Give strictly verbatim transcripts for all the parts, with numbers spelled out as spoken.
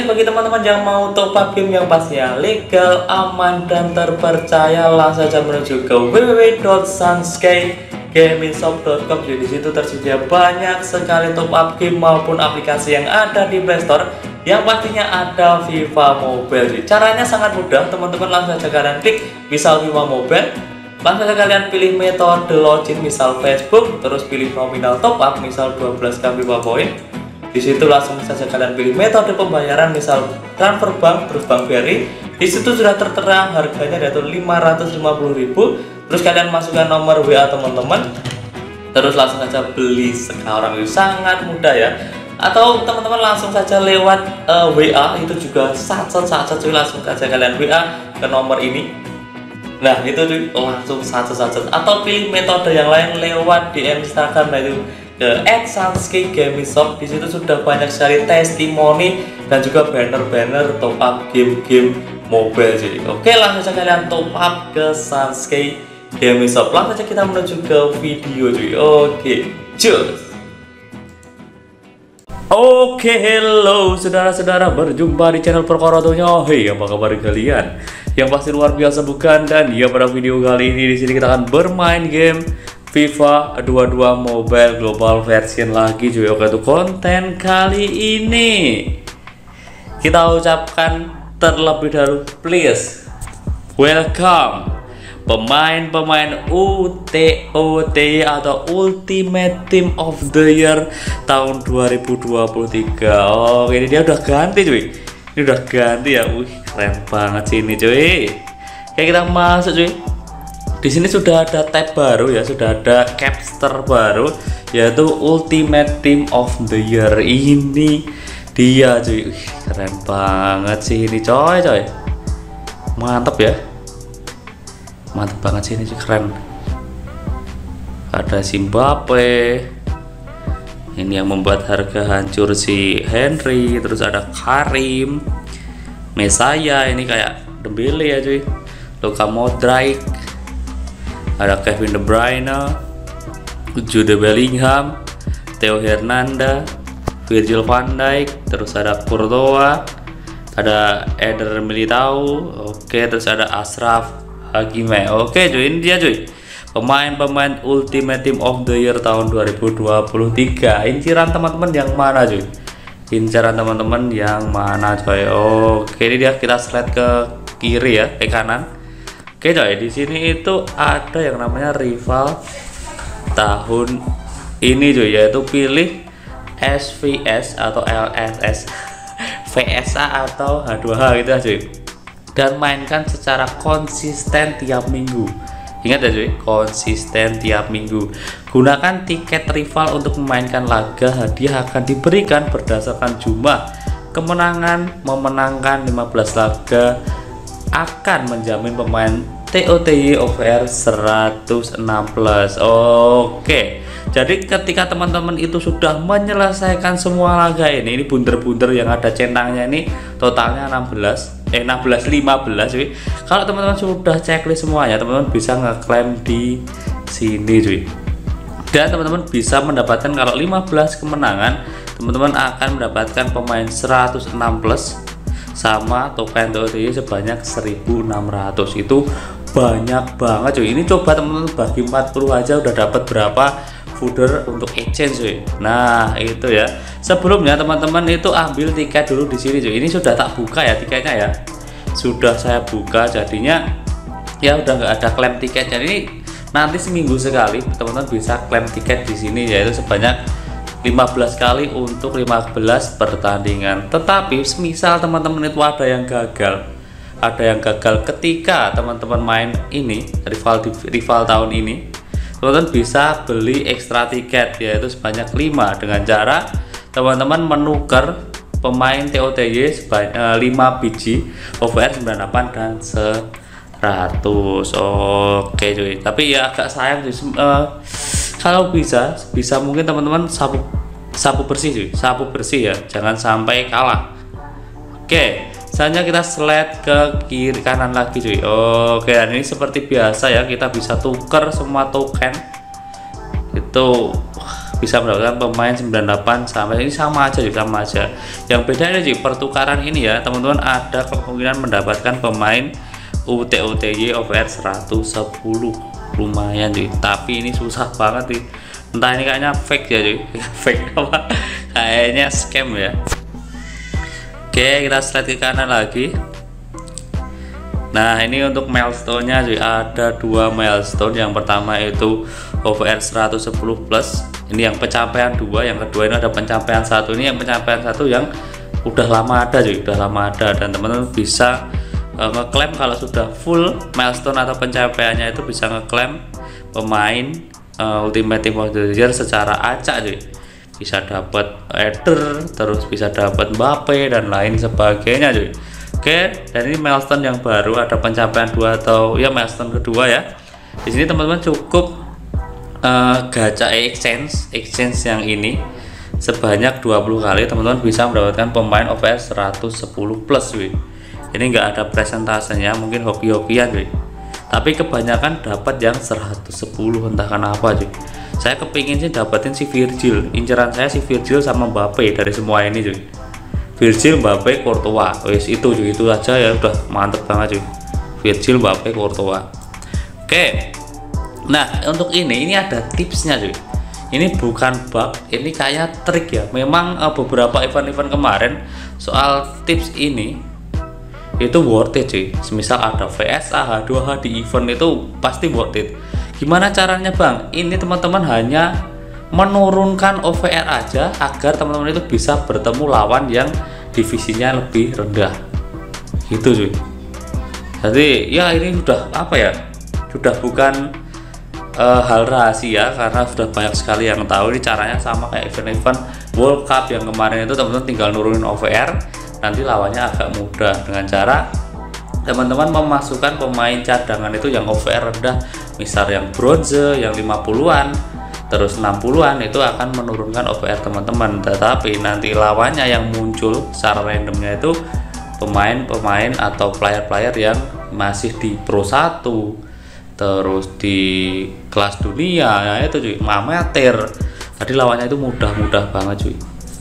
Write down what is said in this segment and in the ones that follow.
Oke, bagi teman-teman yang mau top up game yang pastinya legal, aman, dan terpercaya, langsung saja menuju ke w w w dot sunsky gaming shop dot com. Jadi di situ tersedia banyak sekali top up game maupun aplikasi yang ada di Play Store, yang pastinya ada FIFA Mobile. Caranya sangat mudah, teman-teman langsung saja kalian klik misal FIFA Mobile, langsung saja kalian pilih metode login misal Facebook, terus pilih nominal top up misal dua belas k FIFA Point. Di situ langsung saja kalian pilih metode pembayaran misal transfer bank, terus Bank B R I. Di situ sudah tertera harganya yaitu lima ratus lima puluh ribu. Terus kalian masukkan nomor W A teman-teman, terus langsung saja beli sekarang. Itu sangat mudah ya. Atau teman-teman langsung saja lewat uh, W A, itu juga sacet-sacet cuy, langsung saja kalian W A ke nomor ini. Nah itu cuy, langsung sacet-sacet. Atau pilih metode yang lain lewat D M Instagram, nah itu ke at sunsky gaming shop. Di situ sudah banyak sekali testimoni dan juga banner-banner top up game-game mobile jadi. Oke, langsung saja kalian top up ke Sunsky Gaming Shop. Langsung saja kita menuju ke video cuy. Oke, cus. Oke, hello saudara-saudara, berjumpa di channel Perkorotonya. Hey, apa kabar kalian? Yang pasti luar biasa bukan? Dan ya, pada video kali ini di sini kita akan bermain game FIFA dua puluh dua Mobile Global Version lagi cuy. Oke, tuh konten kali ini kita ucapkan terlebih dahulu please welcome pemain-pemain U T O T atau Ultimate Team of the Year tahun dua ribu dua puluh tiga. Oh, ini dia udah ganti cuy. Ini udah ganti ya. Wih, keren banget sih ini cuy. Kayak kita masuk cuy. Di sini sudah ada tab baru ya, sudah ada capster baru yaitu Ultimate Team of the Year. Ini dia cuy. Wih, keren banget sih ini coy coy. Mantap ya. Mantap banget sih ini cuy, keren. Ada Zimbabwe. Ini yang membuat harga hancur si Henry, terus ada Karim, Mesaya, ini kayak Dembele ya cuy. Luka Modric. Ada Kevin De Bruyne, Jude Bellingham, Theo Hernandez, Virgil van Dijk, terus ada Courtois, ada Eder Militao, oke, terus ada Ashraf Hakimi. Oke cuy, ini dia cuy, pemain-pemain Ultimate Team of the Year tahun dua ribu dua puluh tiga. Inceran teman-teman yang mana cuy? Inceran teman-teman yang mana coy? Oke, ini dia, kita slide ke kiri ya, ke kanan. Oke coy, di sini itu ada yang namanya rival tahun ini cuy, yaitu pilih S V S atau L S S, V S A atau H dua H gitu ya cuy, dan mainkan secara konsisten tiap minggu. Ingat ya cuy, konsisten tiap minggu. Gunakan tiket rival untuk memainkan laga. Hadiah akan diberikan berdasarkan jumlah kemenangan. Memenangkan lima belas laga akan menjamin pemain T O T Y O V R seratus enam belas. Oke, jadi ketika teman-teman itu sudah menyelesaikan semua laga ini, ini bunder-bunder yang ada centangnya ini totalnya enam belas, eh enam belas lima belas cuy. Kalau teman-teman sudah checklist semuanya, teman-teman bisa ngeklaim di sini cuy. Dan teman-teman bisa mendapatkan kalau lima belas kemenangan, teman-teman akan mendapatkan pemain seratus enam plus sama token T O T Y sebanyak seribu enam ratus. Itu banyak banget cuy. Ini coba teman-teman bagi empat puluh aja udah dapat berapa fooder untuk exchange cuy. Nah itu ya, sebelumnya teman-teman itu ambil tiket dulu di sini cuy. Ini sudah tak buka ya tiketnya ya, sudah saya buka, jadinya ya udah nggak ada klaim tiket. Jadi nanti seminggu sekali teman-teman bisa klaim tiket di sini, yaitu sebanyak lima belas kali untuk lima belas pertandingan. Tetapi misal teman-teman itu ada yang gagal, ada yang gagal ketika teman-teman main ini rival rival tahun ini, teman-teman bisa beli ekstra tiket yaitu sebanyak lima dengan cara teman-teman menukar pemain T O T Y sebanyak lima biji O V R sembilan puluh delapan dan seratus. Oke cuy, tapi ya agak sayang cuy. Uh, kalau bisa bisa mungkin teman-teman sapu sapu bersih cuy, sapu bersih ya, jangan sampai kalah. Oke, selanjutnya kita slide ke kiri kanan lagi cuy. Oke, dan ini seperti biasa ya, kita bisa tuker semua token itu bisa mendapatkan pemain sembilan puluh delapan sampai ini sama aja juga sama aja. Yang beda ini di pertukaran ini ya teman-teman, ada kemungkinan mendapatkan pemain U T U T Y O V R seratus sepuluh, lumayan cuy, tapi ini susah banget nih. Entah ini kayaknya fake ya cuy. Fake apa? Kayaknya scam ya. Oke, kita slide ke kanan lagi. Nah, ini untuk milestone-nya cuy, ada dua milestone. Yang pertama itu O V R seratus sepuluh plus. Ini yang pencapaian dua, yang kedua ini ada pencapaian satu. Ini yang pencapaian satu yang udah lama ada cuy, udah lama ada, dan teman-teman bisa uh, ngeklaim kalau sudah full milestone atau pencapaiannya itu bisa ngeklaim pemain uh, Ultimate Team of the Year secara acak cuy. Bisa dapat Eder, terus bisa dapat Mbappe dan lain sebagainya cuy. Oke, dan ini milestone yang baru, ada pencapaian dua atau ya milestone kedua ya. Di sini teman-teman cukup uh, gacha exchange exchange yang ini sebanyak dua puluh kali, teman-teman bisa mendapatkan pemain O V R seratus sepuluh plus cuy. Ini enggak ada presentasenya, mungkin hoki-hokian cuy. Tapi kebanyakan dapat yang seratus sepuluh, entah kenapa cuy. Saya kepingin sih dapetin si Virgil, inceran saya si Virgil sama Mbappe dari semua ini cuy. Virgil, Mbappe, Courtois, wes itu cuy, itu aja ya udah mantep banget cuy. Virgil, Mbappe, Courtois. Oke, nah untuk ini ini ada tipsnya cuy. Ini bukan bug, ini kayak trik ya. Memang uh, beberapa event-event kemarin soal tips ini itu worth it cuy. Semisal ada V S A H dua H di event itu pasti worth it. Gimana caranya bang? Ini teman-teman hanya menurunkan O V R aja agar teman-teman itu bisa bertemu lawan yang divisinya lebih rendah gitu cuy. Jadi ya ini sudah apa ya, sudah bukan uh, hal rahasia karena sudah banyak sekali yang tahu. Ini caranya sama kayak event-event World Cup yang kemarin itu, teman-teman tinggal nurunin O V R, nanti lawannya agak mudah dengan cara teman-teman memasukkan pemain cadangan itu yang O V R rendah, misal yang bronze, yang lima puluhan, terus enam puluhan, itu akan menurunkan O V R teman-teman. Tetapi nanti lawannya yang muncul secara randomnya itu pemain-pemain atau player-player yang masih di Pro satu, terus di kelas dunia ya itu cuy, amatir. Tadi lawannya itu mudah-mudah banget cuy.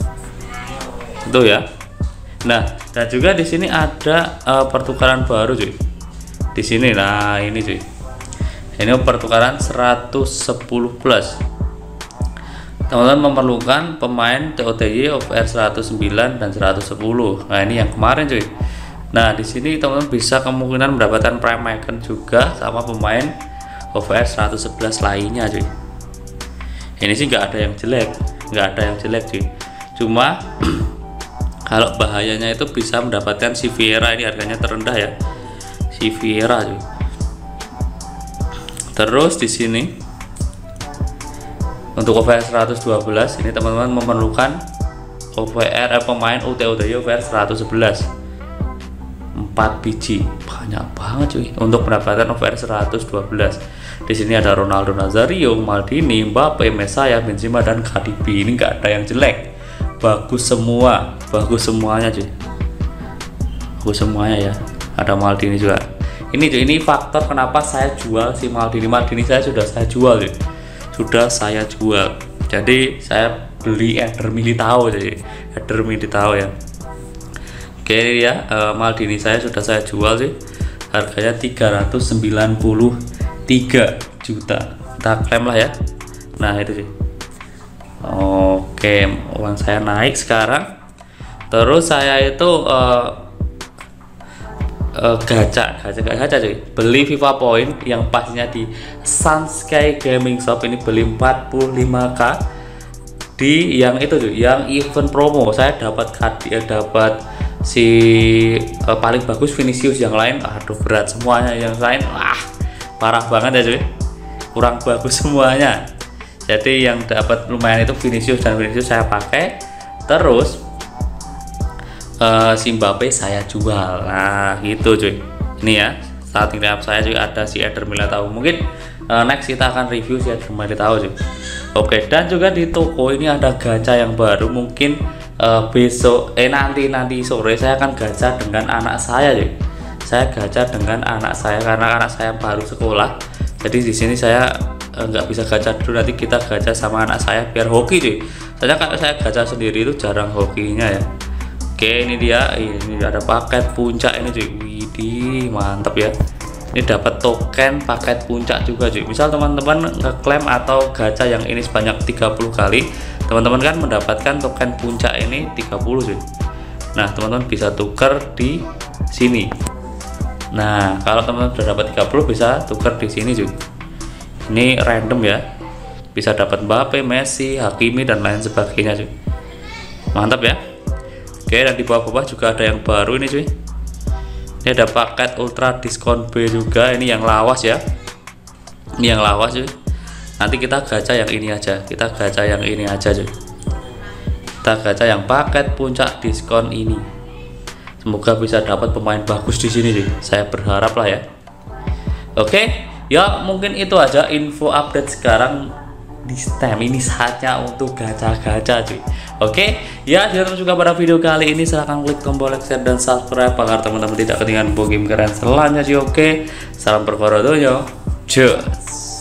Itu ya. Nah, dan juga di sini ada uh, pertukaran baru cuy. Di sini nah ini cuy. Ini pertukaran seratus sepuluh plus. Teman-teman memerlukan pemain T O T Y O V R seratus sembilan dan seratus sepuluh. Nah, ini yang kemarin cuy. Nah, di sini teman-teman bisa kemungkinan mendapatkan prime icon juga sama pemain O V R seratus sebelas lainnya cuy. Ini sih nggak ada yang jelek, nggak ada yang jelek cuy. Cuma kalau bahayanya itu bisa mendapatkan si Vieira, ini harganya terendah ya. Si Vieira cuy. Terus di sini untuk O V R seratus dua belas ini teman-teman memerlukan O V R eh, pemain U T U T Y O V R seratus sebelas. empat biji, banyak banget cuy untuk mendapatkan O V R seratus dua belas. Di sini ada Ronaldo Nazario, Maldini, Mbappe, Mesaya, Benzema dan K D B. Ini enggak ada yang jelek. Bagus semua, bagus semuanya cuy. Bagus semuanya ya. Ada Maldini juga. Ini cuy, ini faktor kenapa saya jual si Maldini. Maldini saya sudah saya jual cuy. Sudah saya jual. Jadi saya beli Eder Militao jadi Eder Militao ya. Oke ya, uh, Maldini saya sudah saya jual sih. Harganya tiga ratus sembilan puluh tiga juta. Kita klaim lah ya. Nah, itu sih. Oke, uang saya naik sekarang. Terus saya itu uh, uh, gacha, gacha, gacha cuy. Beli FIFA Point yang pastinya di Sunsky Gaming Shop, ini beli empat puluh lima K di yang itu cuy, yang event promo. Saya dapat hadiah, dapat si uh, paling bagus Vinicius, yang lain aduh berat semuanya, yang lain wah parah banget ya cuy, kurang bagus semuanya. Jadi yang dapat lumayan itu Vinicius, dan Vinicius saya pakai. Terus uh, si Mbappe saya jual. Nah gitu cuy. Ini ya starting lineup saya juga ada si Eder Militao. Mungkin uh, next kita akan review si Eder Militao cuy. Oke, dan juga di toko ini ada gacha yang baru. Mungkin uh, besok eh nanti nanti sore saya akan gacha dengan anak saya cuy. Saya gacha dengan anak saya karena anak saya baru sekolah. Jadi di sini saya eh, nggak bisa gacha dulu, nanti kita gacha sama anak saya biar hoki cuy. Soalnya kalau saya gacha sendiri itu jarang hokinya ya. Oke, ini dia, ini ada paket puncak ini cuy. Widih, mantap ya. Ini dapat token paket puncak juga cuy. Misal teman-teman ngeklaim atau gacha yang ini sebanyak tiga puluh kali, teman-teman kan mendapatkan token puncak ini tiga puluh cuy. Nah, teman-teman bisa tuker di sini. Nah, kalau teman-teman sudah dapat tiga puluh bisa tuker di sini cuy. Ini random ya. Bisa dapat Mbappe, Messi, Hakimi dan lain sebagainya cuy. Mantap ya. Oke, dan di bawah-bawah juga ada yang baru ini cuy. Ini ada paket ultra diskon B juga, ini yang lawas ya. Ini yang lawas cuy. Nanti kita gacha yang ini aja. Kita gacha yang ini aja cuy. Kita gacha yang paket puncak diskon ini. Semoga bisa dapat pemain bagus di sini cuy. Saya berharap lah ya. Oke, ya mungkin itu aja info update sekarang di Steam. Ini saatnya untuk gacha-gacha cuy. Oke, ya jangan juga pada video kali ini silahkan klik tombol like, share dan subscribe agar teman-teman tidak ketinggalan info game keren selanjutnya. Oke, salam berkorodonya, cus.